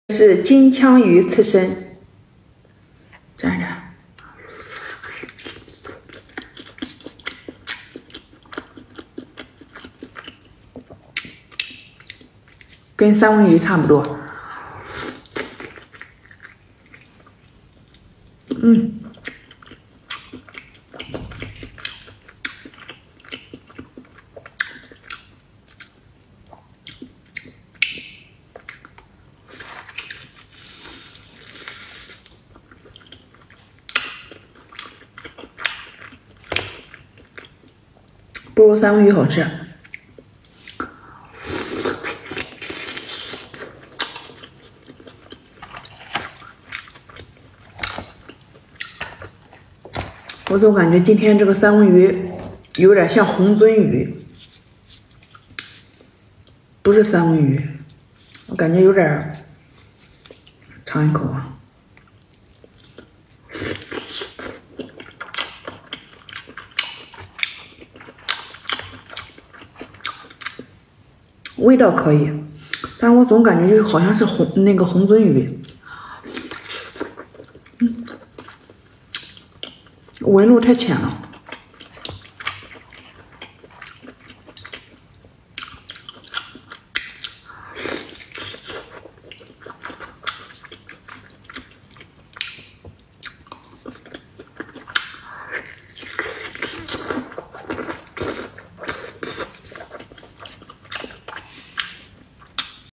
是金枪鱼刺身，蘸着，跟三文鱼差不多。不如三文鱼好吃。我总感觉今天这个三文鱼有点像红鳟鱼，不是三文鱼，我感觉有点，尝一口啊。味道可以，但是我总感觉就好像是红鳟鱼，纹路太浅了。